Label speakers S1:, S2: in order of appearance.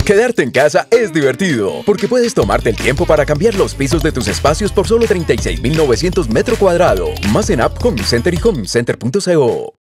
S1: Quedarte en casa es divertido, porque puedes tomarte el tiempo para cambiar los pisos de tus espacios por solo 36.900 metros cuadrados. Más en app, Home Center y homecenter.co.